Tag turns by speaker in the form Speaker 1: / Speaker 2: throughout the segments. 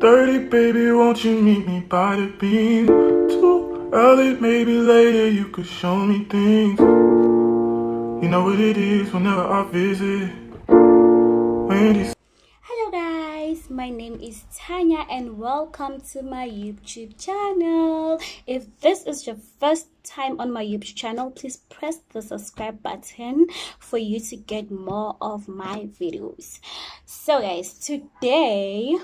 Speaker 1: 2:30, baby, won't you meet me by the beam? Too early, maybe later, you could show me things. You know what it is whenever I visit.
Speaker 2: Hello guys, my name is Tanya and welcome to my YouTube channel. If this is your first time on my YouTube channel, please press the subscribe button for you to get more of my videos. So guys, today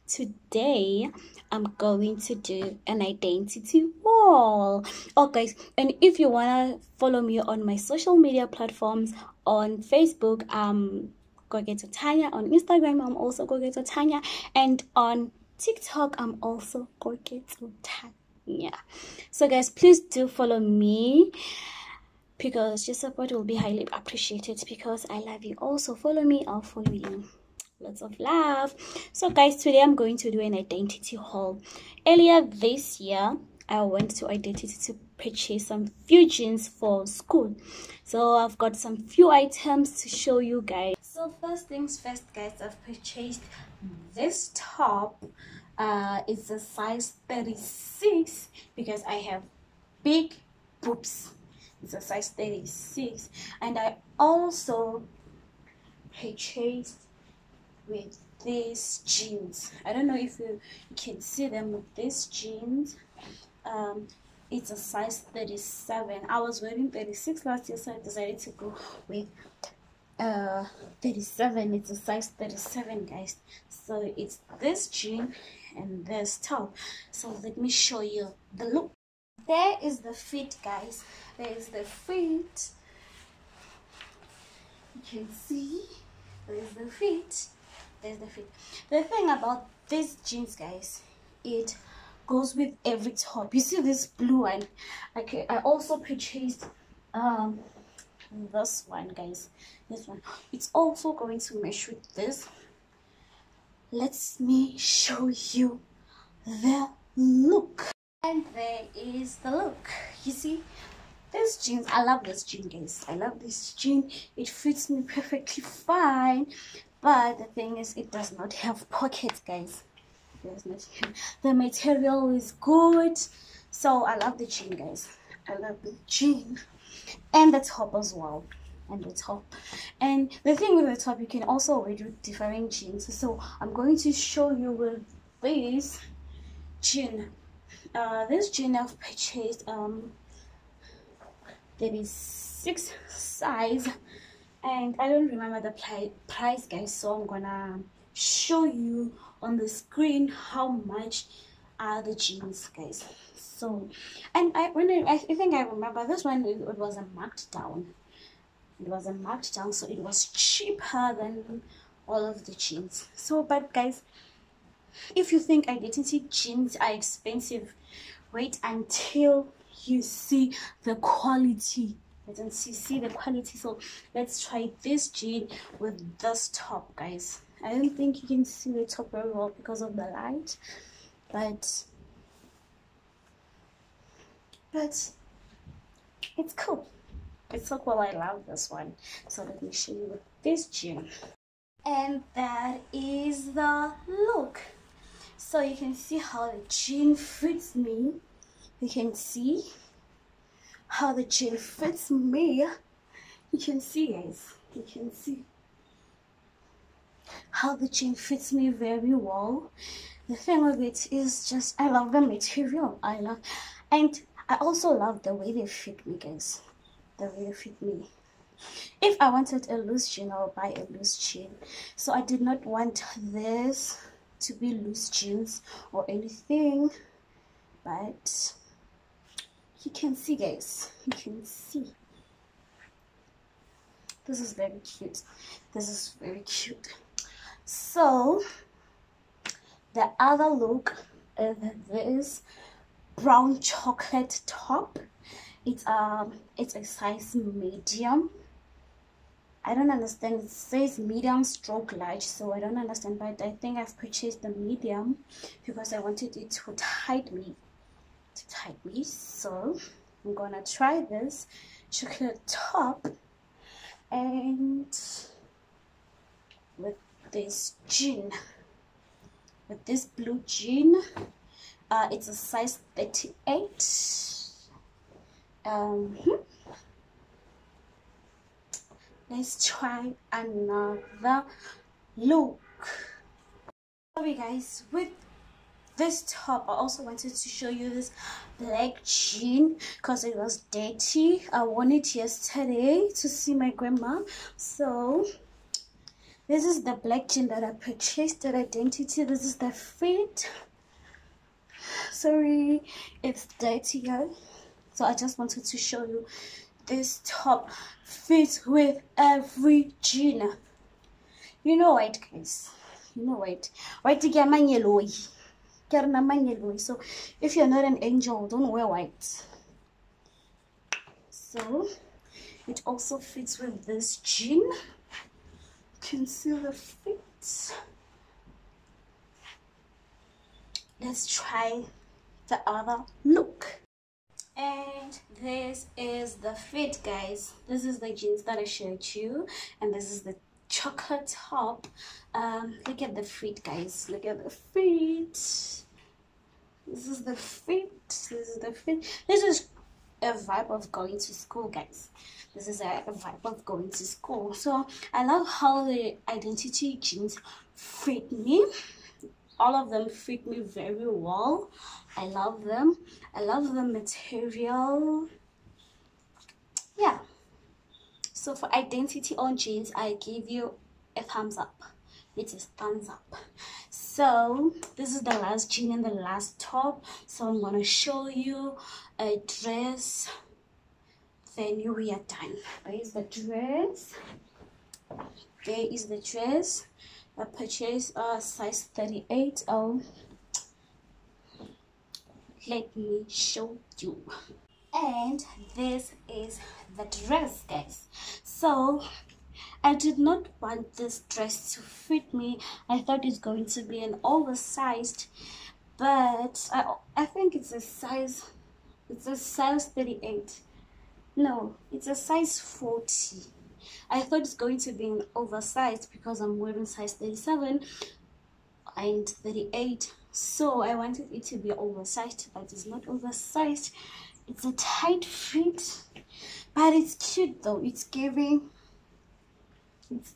Speaker 2: I'm going to do an identity wall. Oh guys, and if you wanna follow me on my social media platforms, on Facebook, Gogeto Tanya, on Instagram I'm also Gogeto Tanya, and on TikTok I'm also Gogeto Tanya. So guys, please do follow me because your support will be highly appreciated because I love you. Also follow me, I'll follow you. Lots of love. So guys, today I'm going to do an identity haul. Earlier this year I went to Identity to purchase some few jeans for school, so I've got some few items to show you guys. So first things first guys, I've purchased this top. It's a size 36 because I have big boobs. It's a size 36. And I also purchased with these jeans. I don't know if you can see them with these jeans. It's a size 37. I was wearing 36 last year, so I decided to go with 37. It's a size 37 guys. So it's this jean and this top. So let me show you the look. There is the fit guys. There is the fit. You can see there's the fit. There's the fit. The thing about these jeans guys, it goes with every top. You see this blue one? Okay, I also purchased this one guys. This one, it's also going to match with this. Let me show you the look. And there is the look. You see this jeans, I love this jean guys. I love this jean. It fits me perfectly fine, but the thing is it does not have pockets guys. It does not have. The material is good, so I love the jean guys. I love the jean and the top as well. And the top, and the thing with the top, you can also wear with different jeans. So I'm going to show you with this jean. This jean I've purchased 36 size, and I don't remember the price guys, so I'm gonna show you on the screen how much are the jeans guys. So, and I think I remember this one, it was a marked down. It was a marked down, so it was cheaper than all of the jeans. So, but guys, if you think Identity jeans are expensive, wait until you see the quality. Wait until you see the quality. So let's try this jean with this top guys. I don't think you can see the top very well because of the light, but it's cool. It's so cool. I love this one. So let me show you with this jean. And that is the look. So you can see how the jean fits me. You can see how the jean fits me. You can see guys. You can see how the jean fits me very well. The thing with it is just I love the material. And I also love the way they fit me guys. The way they fit me. If I wanted a loose jean, I'll buy a loose jean. So I did not want this to be loose jeans or anything, but you can see guys, you can see this is very cute. This is very cute. So the other look is this brown chocolate top. It's a size medium. I don't understand. It says medium stroke large, so I don't understand, but I think I've purchased the medium because I wanted it to tight me. So I'm gonna try this chocolate top and with this jean. with this blue jean. It's a size 38. Let's try another look. Sorry guys, with this top I also wanted to show you this black jean because it was dirty. I wore it yesterday to see my grandma. So this is the black jean that I purchased at Identity. This is the fit. Sorry, it's dirty, guys. So I just wanted to show you this top fits with every jean. You know white, guys. You know white. White again, yellow. So if you're not an angel, don't wear white. So it also fits with this jean. You can see the fit. Let's try the other look. And this is the fit, guys. This is the jeans that I showed you, and this is the chocolate top. Look at the fit, guys. Look at the fit. This is the fit. This is the fit. This is a vibe of going to school, guys. This is a vibe of going to school. So I love how the Identity jeans fit me. All of them fit me very well. I love them. I love the material. Yeah. So for Identity on jeans, I give you a thumbs up. It is thumbs up. So this is the last jean and the last top. So I'm gonna show you a dress. Then we are done. There is the dress. There is the dress. I purchased a size 38. Oh, let me show you. And this is the dress, guys. So I did not want this dress to fit me. I thought it's going to be an oversized, but I think it's a size 38. No, it's a size 40. I thought it's going to be an oversized because I'm wearing size 37 and 38. So I wanted it to be oversized, but it's not oversized. It's a tight fit, but it's cute though. It's giving. It's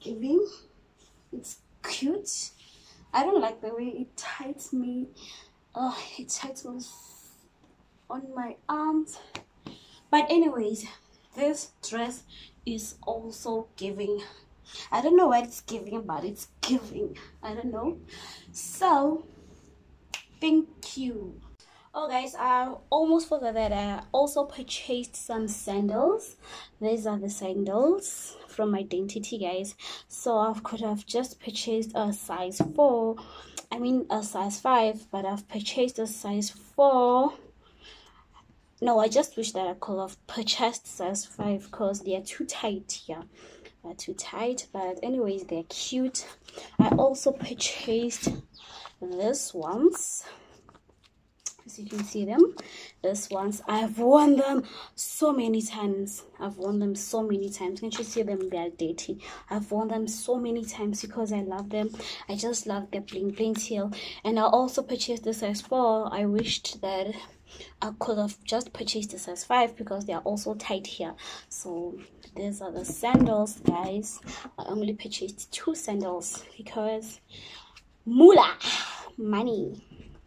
Speaker 2: cute. I don't like the way it tightens me. Oh, it tightens on my arms. But anyways, this dress is also giving. I don't know what it's giving, but it's giving. I don't know. So thank you. Oh guys, I almost forgot that I also purchased some sandals. These are the sandals from Identity, guys. So I could have just purchased a size 4. I mean a size 5, but I've purchased a size 4. No, I just wish that I could have purchased size 5 because they are too tight here. They're too tight, but anyways, they're cute. I also purchased these ones. As you can see them, these ones, I've worn them so many times. I've worn them so many times. Can't you see them? They are dirty. I've worn them so many times because I love them. I just love the bling bling heel. And I also purchased the size 4. I wished that I could have just purchased the size 5 because they are also tight here. So these are the sandals, guys. I only purchased 2 sandals because moolah, money.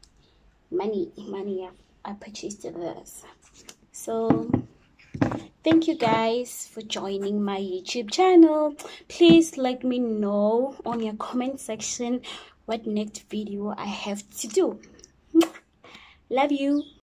Speaker 2: I purchased this. So thank you guys for joining my YouTube channel. Please let me know on your comment section what next video I have to do. Love you.